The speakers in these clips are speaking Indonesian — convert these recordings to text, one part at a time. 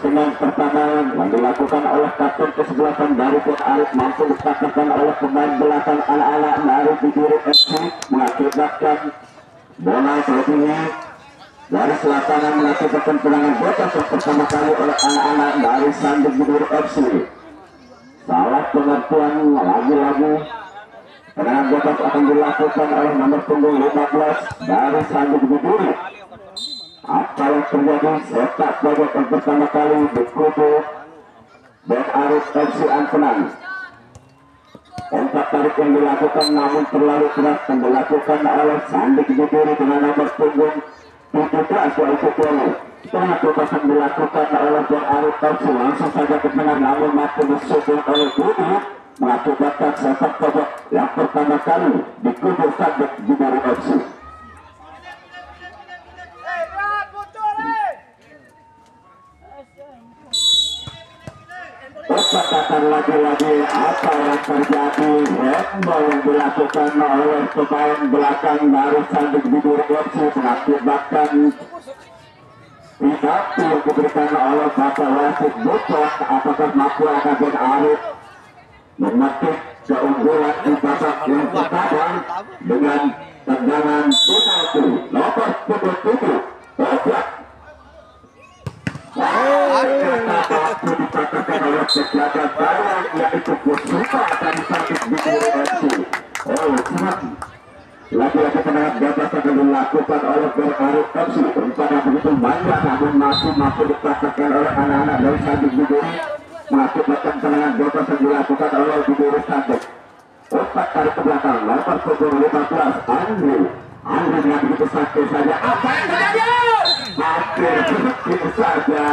tenang pertama yang dilakukan oleh kapten kesebelasan dari Pet Arif mampu dikatakan oleh pemain belakang anak-anak dari Biduri FC mengakibatkan bola tertinggi dari selatan mengakibatkan tendangan bebas yang pertama kali oleh anak-anak dari Sandi Biduri FC. Salah pengertian lagi-lagi tendangan bebas akan dilakukan oleh nomor punggung 15 dari Sandi Biduri. Apa yang terjadi? Sepak pojok yang pertama kali dikutu Pet Arif FC Antenan. Empat tarik yang dilakukan namun terlalu keras yang dilakukan oleh Sandi Biduri dengan nomor punggung 17 yaitu Piano. Tengah bebasan dilakukan oleh Pet Arif FC langsung saja ke tengah namun mampu disusul oleh Budi mengakibatkan sepak pojok yang pertama kali dikutu Sandi Biduri FC. Percakapan lagi-lagi apa yang terjadi, handball yang dilakukan oleh pemain belakang dari Sandi Biduri FC mengakibatkan penalti yang diberikan oleh Bapak Wasit Bocor. Apakah mampu akan Pet Arif memetik keunggulan di babak yang pertama dengan tendangan penalti nomor 77 Ojak. Waktu dikatakan oleh penjaga gawang yaitu Kusuka dari Sandi Biduri FC. Sangat lagi-lagi tendangan bebas akan dilakukan oleh Pet Arif FC. Umpan begitu banyak namun masih mampu dikatakan oleh anak-anak dari Sandi Biduri mengakibatkan tendangan bebas yang dilakukan oleh Biduri Sandi. Umpan tarik ke belakang nomor punggung 15 Andri dengan begitu sakit saja. Apa yang terjadi? Hampir begitu saja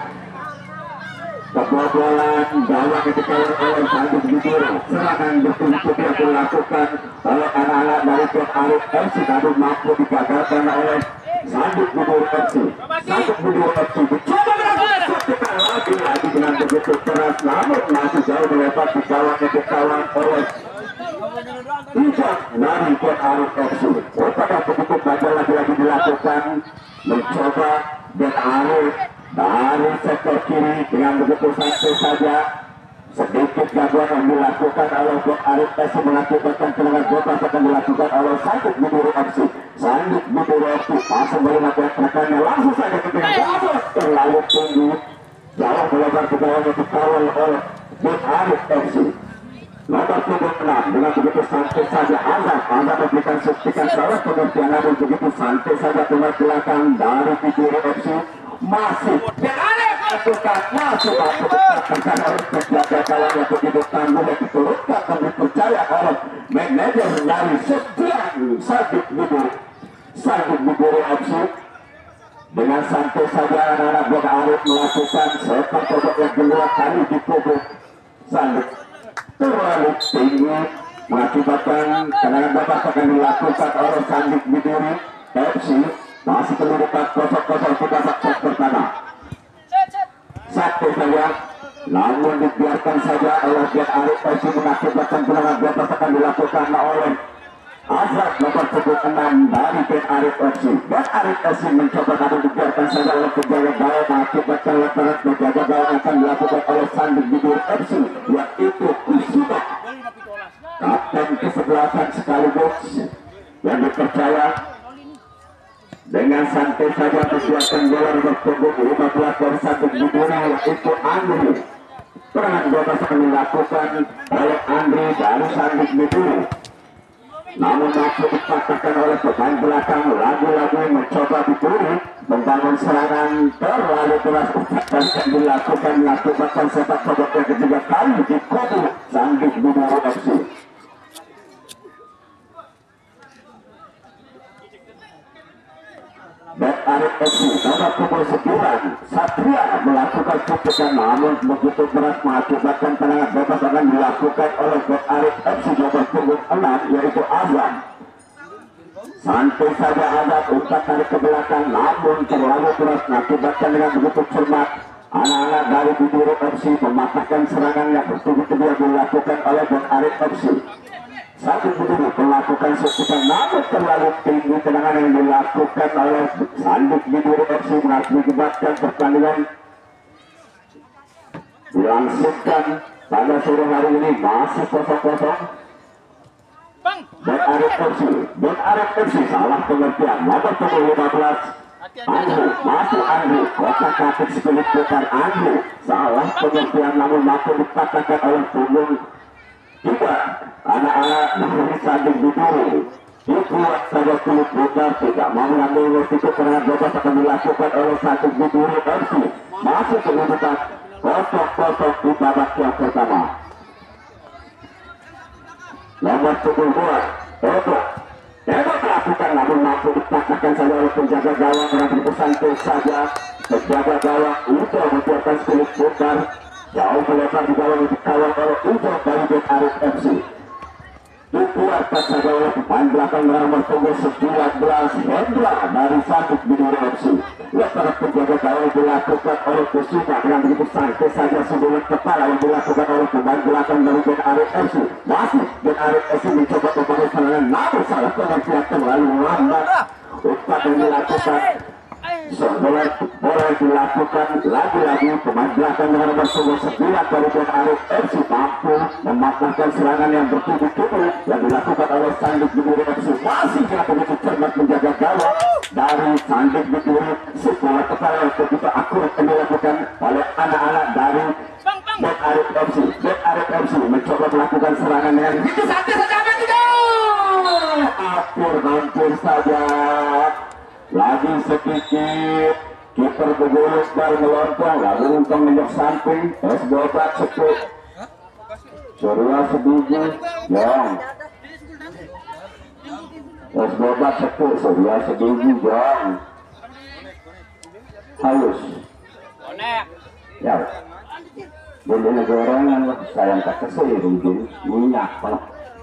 kebobolan gawang yang dikawal oleh Sandi Biduri. Serangan bertumpuk yang dilakukan oleh anak-anak dari Pet Arif FC namun mampu digagalkan oleh Sandi Biduri FC. Sandi Biduri FC mencoba melakukan lagi dengan begitu keras namun masih jauh melebar di gawang yang dikawal oleh Ijak dari Pet Arif FC. Pada begitu banyak lagi-lagi dilakukan mencoba Pet Arif dari sektor kiri dengan begitu santai saja. Sedikit gangguan yang dilakukan oleh Pet Arif FC mengakibatkan tendangan bebas akan dilakukan oleh Sandi Biduri FC. Sandi Biduri FC masuk melihat rekannya langsung saja ke tengah bebas terlalu tinggi jauh melebar ke bawah yang dikawal oleh Pet Arif FC. Nomor punggung 6 dengan begitu santai saja Azam memberikan suntikan salah pengertian namun begitu santai saja pemain belakang dari Biduri FC masih lakukan masuk dikatakan oleh penjaga gawang yang begitu tangguh yang diturunkan dan dipercaya oleh manajer dari Setian Sandi Biduri FC. Dengan santai saja anak-anak Pet Arif melakukan sepak pojok yang kedua kali di punggung Sandi terlalu tinggi mengakibatkan tendangan bebas akan dilakukan oleh Sandi Biduri FC. Masih kedudukan 0-0 di babak set pertama. Satu saja namun dibiarkan saja oleh Pet Arif FC mengakibatkan tendangan bebas akan dilakukan oleh Azad nomor punggung 6 dari Pet Arif FC. Pet Arif FC mencoba namun dibiarkan saja oleh penjaga gawang mengakibatkan lemparan penjaga gawang akan dilakukan oleh Sandi Biduri FC yaitu Kusuka kapten kesebelasan sekaligus yang dipercaya dengan santai saja membiarkan bola nomor punggung 15 dari Sandi Biduri yaitu Andri. Serangan bebas akan dilakukan oleh Andri dari Sandi Biduri namun mampu dipatahkan oleh pemain belakang. Lagi-lagi mencoba Biduri membangun serangan terlalu keras dan dilakukan mengakibatkan sepak pojok yang ketiga kali di kubu Sandi Biduri FC. Pet Arif FC nomor punggung 9 Satria melakukan suntikan namun begitu keras mengakibatkan tendangan bebas akan dilakukan oleh Pet Arif FC nomor punggung 6 yaitu Azam. Santai saja Azam umpan tarik ke belakang namun terlalu keras mengakibatkan dengan begitu cermat anak-anak dari Biduri FC mematahkan serangan yang bertubi-tubi yang dilakukan oleh Pet Arif FC. Sandi Biduri melakukan suntikan namun terlalu tinggi tendangan yang dilakukan oleh Sandi Biduri FC mengakibatkan pertandingan dilangsungkan pada sore hari ini masih kosong-kosong. Ben Arif FC salah pengertian nomor punggung 15 Andrew, masih Andrew, kotak kaki sekelip bukan Andrew, salah pengertian namun mampu dipatahkan oleh punggung 3 anak-anak dari Sanding Biduri. Dibuat saja kulit bukan tidak mau mengambil resiko karena bebas akan dilakukan oleh Sanding Biduri FC. Masih kedudukan kosong-kosong di babak yang pertama. Nomor punggung 2 Edo melakukan namun mampu dipatahkan saja oleh penjaga gawang dengan bersantai saja. Penjaga gawang Ujo membuatkan sekelip bukan jauh melebar di gawang dikawal oleh Ujo dari Ben Arif FC. Dikeluarkan saja oleh pemain belakang nomor punggung 19 Hendra dari Sanding Biduri FC. Lepas penjaga gawang dilakukan oleh Kusuma dengan begitu santai saja sebelum kepala yang dilakukan oleh pemain belakang dari Ben Arif FC. Masih Ben Arif FC mencoba membangun serangan namun salah pengertian terlalu lambat. Umpan yang dilakukan boleh dilakukan lagi-lagi pemain belakang dengan nomor 19 dari Ben Arif FC mampu mematahkan serangan yang bertubi-tubi yang dilakukan oleh Sanding Biduri FC. Masih dengan begitu cermat menjaga gawang dari Sanding Biduri. Sebuah kepala yang begitu akurat yang dilakukan oleh anak-anak dari Ben Arif FC. Ben Arif FC mencoba melakukan serangan yang begitu santai saja hampir saja. Lagi sedikit kiper bergulung dan melontong lalu untung menyok samping es bobat sepuluh Surya sebiji Jong es bobat sepuluh Surya sebiji Jong halus ya bumbunya gorengan sayang tak kesel mungkin minyak penuh.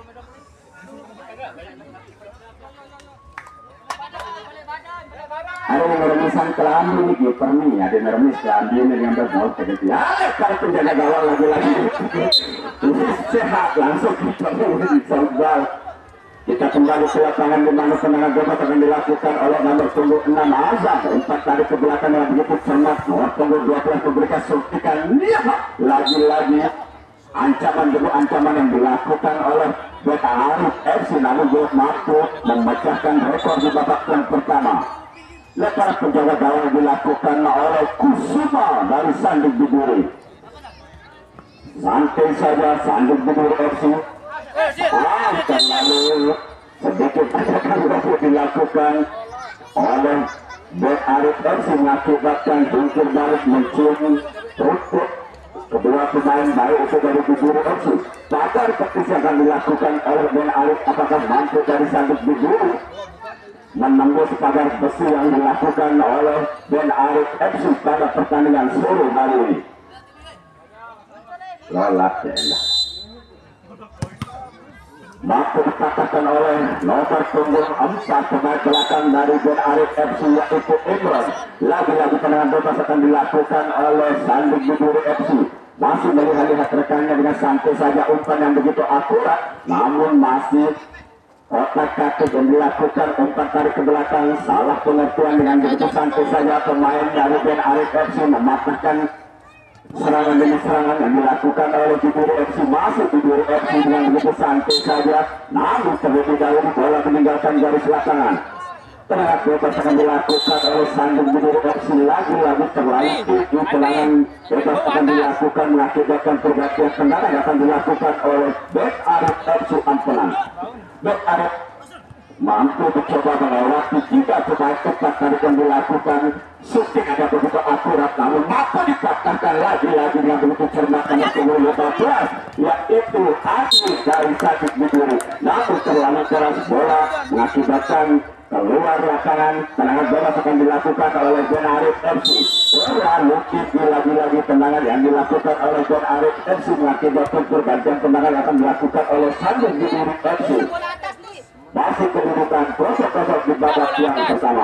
Ada yang meremisan kelambi ini kiper nih, ada yang meremis kelambi ini yang bermaut begitu ya. Kalau penjaga gawang lagi-lagi sehat langsung kiper ini soal. Kita kembali ke lapangan di mana tendangan bebas akan dilakukan oleh nomor punggung 6 Azam. Umpan tarik ke belakang yang begitu cermat. Nomor punggung 12 memberikan suntikan lagi-lagi ancaman demi ancaman yang dilakukan oleh Ben Arif FC namun belum mampu memecahkan rekor di babak yang pertama. Lepas penjaga gawang dilakukan oleh Kusuma dari Sanding Biduri. Santai saja Sanding Biduri FC. Terlalu sedikit akan dilakukan oleh Ben Arif FC mengakibatkan jungkir balik mencium rumput kedua pemain baik itu dari Biduri FC. Pagar praktis akan dilakukan oleh Ben Arif apakah mampu dari Sanding Biduri menembus pagar besi yang dilakukan oleh Ben Arif FC pada pertandingan sore hari ini. Lolat ya. Mampu dikatakan oleh nomor punggung 4 pemain belakang dari Ben Arif FC yaitu Imron. Lagi-lagi tendangan bebas akan dilakukan oleh Sanding Biduri FC. Masih melihat rekannya dengan santai saja umpan yang begitu akurat namun masih otak kaki yang dilakukan umpan tarik ke belakang salah pengertian dengan begitu santai saja pemain dari Ben Arif FC mematahkan serangan demi serangan yang dilakukan oleh Biduri FC. Masih Biduri FC dengan begitu santai saja namun terlebih dahulu bola meninggalkan garis lapangan. Tendangan bebas akan dilakukan oleh Sanding Biduri FC. Lagi-lagi terlalu tinggi tendangan bebas akan dilakukan mengakibatkan pergantian tendangan akan dilakukan oleh Ben Arif FC Ampenan. Ben Arif mampu mencoba melewati 3 pemain tepat tadi yang dilakukan shooting ada begitu akurat namun mampu dipatahkan lagi-lagi dengan begitu cermat nomor 15 yaitu Adi dari Sanding Biduri namun terlalu keras bola mengakibatkan keluar lapangan. Tendangan bebas akan dilakukan oleh Ben Arif FC. Terlalu tinggi lagi-lagi tendangan yang dilakukan oleh Ben Arif FC mengakibatkan pergantian tendangan akan dilakukan oleh Sanding Biduri FC. Masih kedudukan kosong-kosong di babak yang pertama.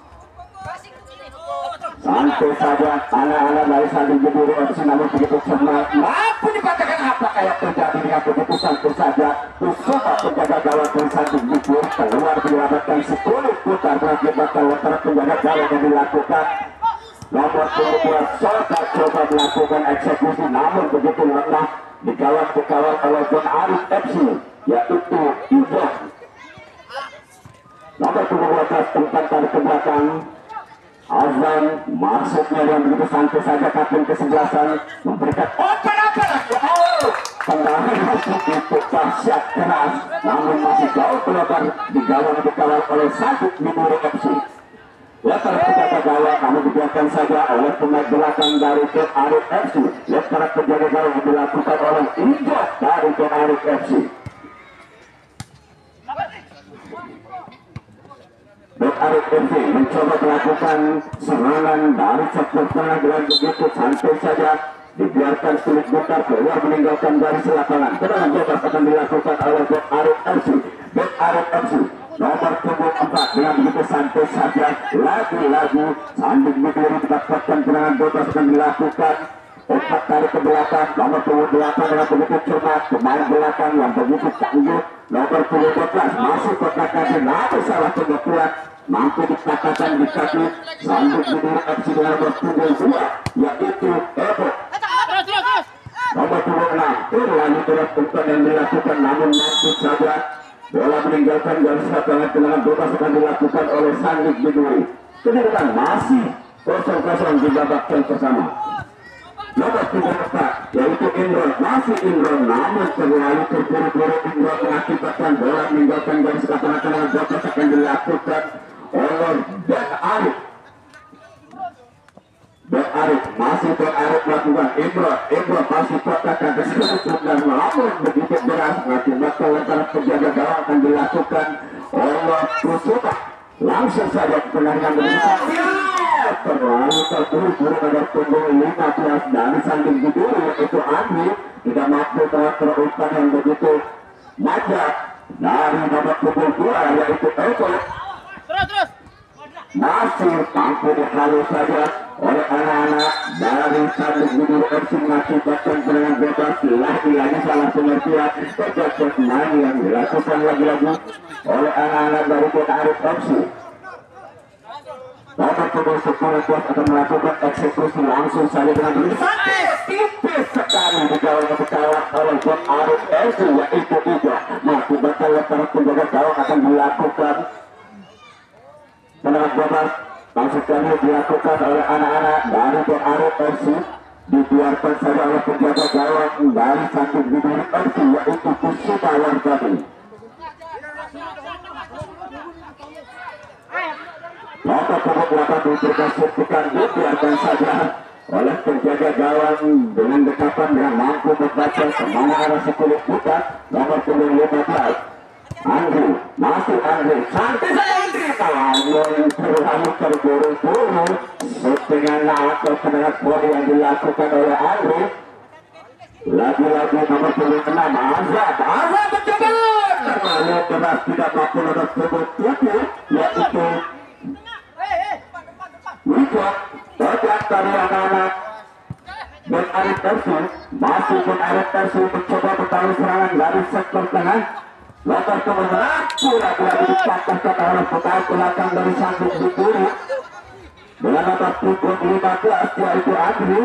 Santai saja anak-anak dari Sanding Biduri FC namun begitu cermat mampu dikatakan apa kayak terjadi dengan begitu santai saja. Kusuma penjaga gawang dari Sanding Biduri keluar menyelamatkan 10 putar mengakibatkan lepas penjaga gawang yang dilakukan nomor 22 coba melakukan eksekusi namun begitu lemah dikawal oleh John Arif FC, yaitu Ibu. Nomor 12 tempat dari ke belakang Azan masuknya yang begitu santai saja kapten kesebelasan memberikan tendangan masuk itu dahsyat keras namun masih jauh keluar di gawang dikawal oleh Sadiq Biduri FC. Lepas penjaga gawang namun dibiarkan saja oleh pemain belakang dari John Arif FC. Lepas penjaga gawang dilakukan oleh Ibu dari John Arif FC. John Arif FC mencoba melakukan serangan dari sektor tengah dengan begitu santai saja dibiarkan sulit putar keluar meninggalkan garis lapangan. Tendangan bebas akan dilakukan oleh John Arif FC. John Arif FC nomor 24 dengan begitu santai saja lagi-lagi Sandik Biduri mendapatkan tendangan bebas akan dilakukan. Empat tarik ke belakang nomor 28 dengan begitu cermat pemain belakang yang begitu tangguh nomor 12 masuk kotak kaki namun salah pengaturan mampu dikatakan di kaki Sandik Biduri FC dengan nomor 2 yaitu Ebo. Nomor 26 lagi terus untuk yang dilakukan namun mampu saja bola meninggalkan garis lapangan. Tendangan bebas akan dilakukan oleh Sandik Biduri. Kedudukan masih 0-0 di babak yang pertama. Nomor 34 yaitu Indron, masih Indron namun terlalu terburu-buru Indron mengakibatkan bola meninggalkan garis lapangan. Tendangan bebas akan dilakukan oleh Ben Arif. Ben Arif masih Ben Arif melakukan Indron masih kotak kaki sedikit dan namun begitu deras mengakibatkan antara penjaga gawang akan dilakukan oleh Kusuma. Langsung saja tendangan terlalu terburu-buru pada punggung 15 dari Sandik Biduri yaitu Andri tidak mampu terumpan yang begitu manja dari nomor 22 yaitu Eko. Masih mampu dihalu saja oleh anak-anak dari Sandik Biduri FC mengakibatkan tendangan bebas. Lagi-lagi salah pengertian terjadi main yang dilakukan lagi-lagi oleh anak-anak dari John Arif FC. Nomor 10 akan melakukan eksekusi langsung saja dengan tipis sekali dikawal oleh John Arif FC yaitu Ijo. Mengakibatkan lepas penjaga gawang akan dilakukan tendangan bebas langsung kali dilakukan oleh anak-anak dari John Arif FC. Dibiarkan saja oleh penjaga gawang dari Sandik Biduri FC yaitu Kusuma Wardani. Nomor 28 dikasihkan dibiarkan saja oleh penjaga gawang dengan dekatan yang mampu membaca kemana arah 10 putar. Nomor 15 Andri, masih Andri, santai saja Andri, namun terlalu terburu-buru dengan atau tendangan volley yang dilakukan oleh Andri. Lagi-lagi nomor 26 Azad mencoba terlalu keras tidak mampu nomor 27 yaitu Wiko. Bajak dari anak-anak Ben Arif FC, masih Ben Arif FC mencoba bertahan serangan dari sektor tengah. Nomor 11 lagi-lagi dipatahkan oleh pemain belakang dari Sandik Biduri dengan nomor 15 yaitu Andri.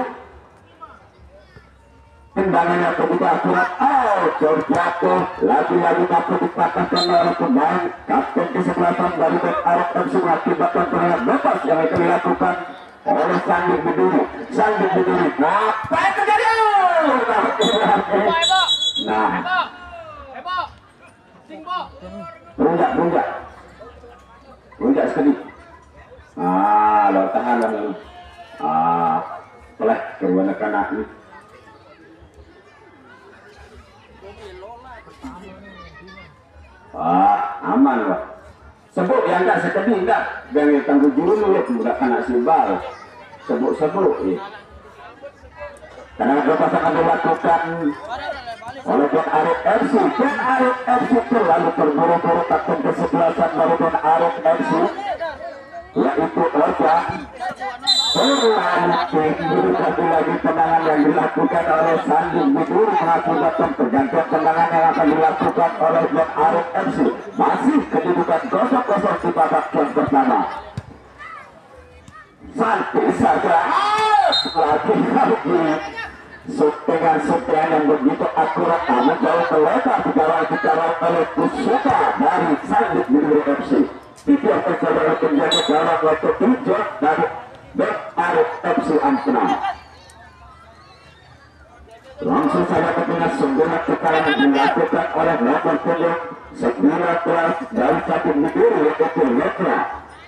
Tendangannya begitu akurat, jatuh lagi-lagi mampu dipatahkan oleh pemain kapten kesebelasan dari Ben Arif FC mengakibatkan tendangan bebas yang akan dilakukan oleh Sandik Biduri. Sandik Biduri, apa yang terjadi? Berunjak sekali. Lo tahan lah. Boleh keruan anak ini. Aman lah. Sebut yang tak sekali enggak. Jangan tangguh juru tidak kena sibal. Sebut ya. Karena lepas akan dilakukan oleh John Arif FC. John Arif FC terlalu terburu-buru kapten kesebelasan dari John Arif FC yaitu Oja. Lagi tendangan yang dilakukan oleh Sandik Biduri mengakibatkan pergantian tendangan yang akan dilakukan oleh John Arif FC. Masih kedudukan 0-0 di babak yang pertama. Santai saja lagi dengan suntian yang begitu akurat, namun jauh terletak dikawal oleh Kusuma dari Sandit Bidur FC. Dibiarkan saudara penjaga gawang waktu hijau dari Bek Arif FC Ampunang. Langsung saja ketika sembilan tekanan dilakukan oleh nomor punggung 19 dari Sandit Bidur yaitu Letra.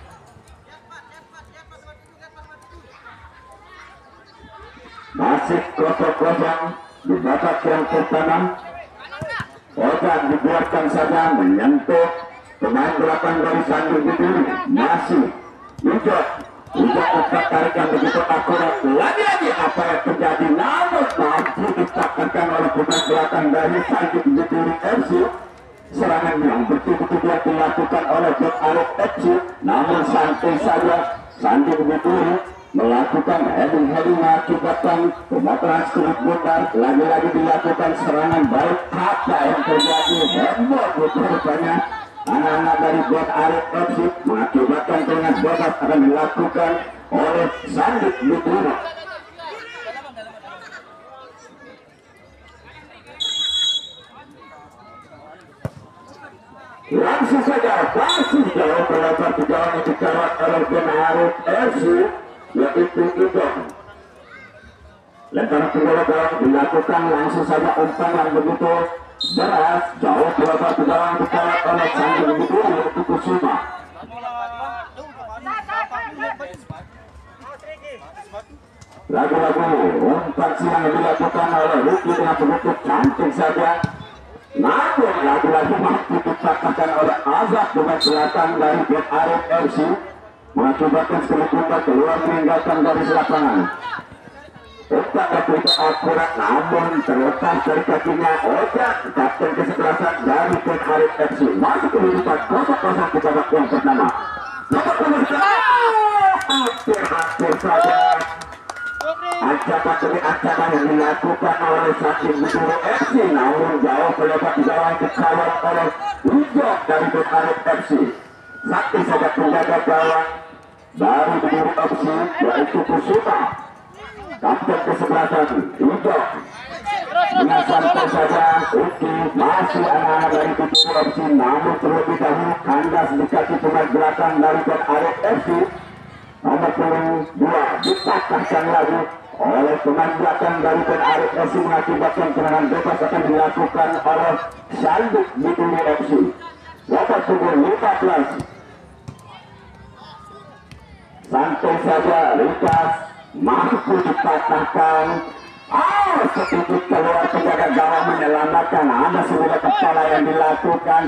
Masih kosong-kosong di babak yang pertama. Ojan dibiarkan saja menyentuh pemain belakang dari Sandit Bidur. Masih Ujok umpat tarik yang begitu akurat. Lagi-lagi apa yang terjadi, namun mampu ditaklukkan oleh pemain belakang dari Sandit Bidur FC. Serangan yang betul-betul dilakukan oleh Bek Arif FC, namun santai saja Sandit Bidur melakukan heading akibatkan pembatalan kulit bundar. Lagi-lagi dilakukan serangan baik. Apa yang terjadi, heboh rupanya anak-anak dari Bek Arif FC, mengakibatkan dengan bebas akan dilakukan oleh Sandit Bidur. Langsung saja masih jauh terlepas di jalan yang dikawal oleh Bek Arif FC, yaitu Idong. Lemparan bola gawang dilakukan, langsung saja umpan yang begitu deras jauh terlepas di jalan yang dikawal oleh Sandit Bidur yaitu Kusuma. Lagu-lagu umpan siang yang dilakukan oleh Luki dengan begitu cantik saja, namun lagi-lagi mampu dipatahkan oleh Azab pemain belakang dari Bek Arif FC, mengakibatkan sekali umpan keluar meninggalkan garis lapangan. Umpan begitu akurat, namun terlepas dari kakinya Ojan, kapten kesebelasan dari Bek Arif FC. Masuk kehidupan kosong-kosong di babak yang pertama. Nomor 21 hampir saja ancaman yang dilakukan oleh Sandit Bidur FC, namun jauh terlepas di bawah dikawal oleh Ujok dari Bek Arif FC. Sakti saja penjaga gawang dari Bidur FC yaitu Kusuma, kapten kesebelasan Ujok. Dengan santai saja Uki masih anak-anak dari Bidur FC, namun terlebih dahulu kandas di kaki pemain belakang dari Bek Arif FC. Nomor 2 dipatahkan lagi oleh pemain belakang dari Bek Arif FC, mengakibatkan serangan bebas akan dilakukan oleh Sandit Bidur FC. Nomor 15 santai saja Rikas mampu dipatahkan. Sedikit keluar penjaga gawang menyelamatkan. Ada sebuah kepala yang dilakukan.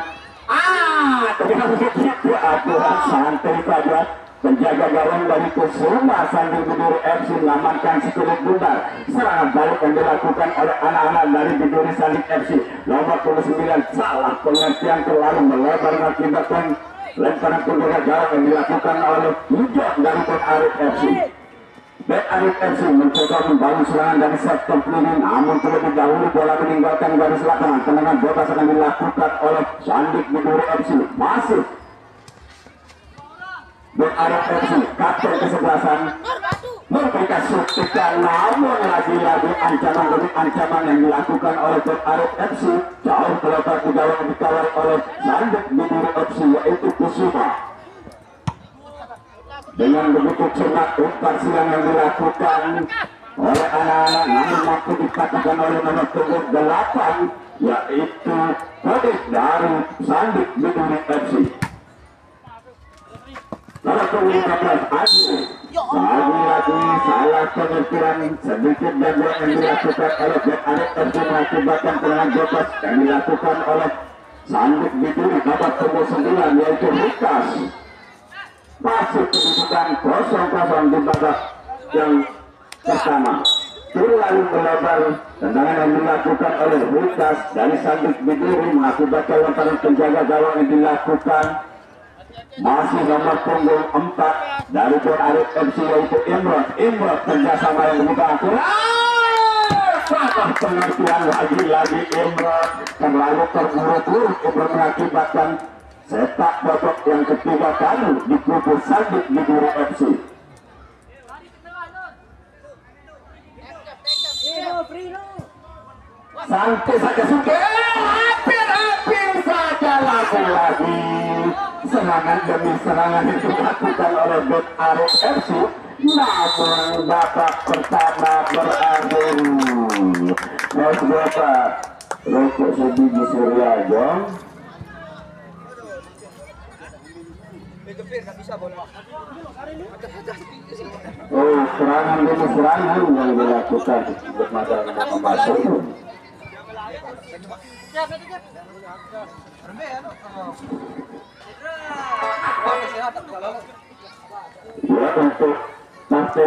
Aturan santai saja penjaga gawang dari Kusuma Sandit Bidur FC mengamankan si kulit bundar. Serangan balik yang dilakukan oleh anak-anak dari Bidur Sandit FC. Nomor 29 salah pengertian terlalu melebar mengakibatkan lemparan penjaga gawang yang dilakukan oleh Ujok dari Bek Arif FC. Bek Arif FC mencoba membangun serangan dari sektor kiri, namun terlebih dahulu bola meninggalkan garis lapangan. Tendangan bebas akan dilakukan oleh Sandit Bidur FC. Masih Bek Arif FC, kapten kesebelasan, memberikan suntikan, namun lagi-lagi ancaman demi ancaman yang dilakukan oleh Bek Arif FC. Jauh terlepas di gawang dikawal oleh Sandit Bidur FC yaitu Kusuma. Dengan begitu cermat umpan siang yang dilakukan oleh anak-anak, namun mampu dipatahkan oleh nomor 8 yaitu Kodik dari Sandit Bidur FC. Nomor 15 lagi-lagi salah pengertian sedikit gangguan yang dilakukan oleh Bek Arif FC, mengakibatkan serangan bebas yang dilakukan oleh Sandit Bidur. Nomor 9 yaitu Rikas. Masih kedudukan 0-0 di babak yang pertama. Terlalu melebar tendangan yang dilakukan oleh Rikas dari Sandit Bidur, mengakibatkan lemparan penjaga gawang yang dilakukan. Masih nomor punggung 4 dari Bek Arif FC yaitu Imrod. Imrod kerjasama yang begitu akurat. Salah pengertian lagi-lagi Imrod terlalu terburu-buru. Imrod mengakibatkan sepak botok yang ketiga kali di kubu Sandit Bidur FC. Santai saja Suke, hampir saja lagi serangan demi serangan itu dilakukan oleh Bek Arif FC, namun babak pertama berakhir. Mas Bapak Rokok Sebiji Suryajo. Oh, serangan demi serangan yang dilakukan bermasalah memasuki. Ya, untuk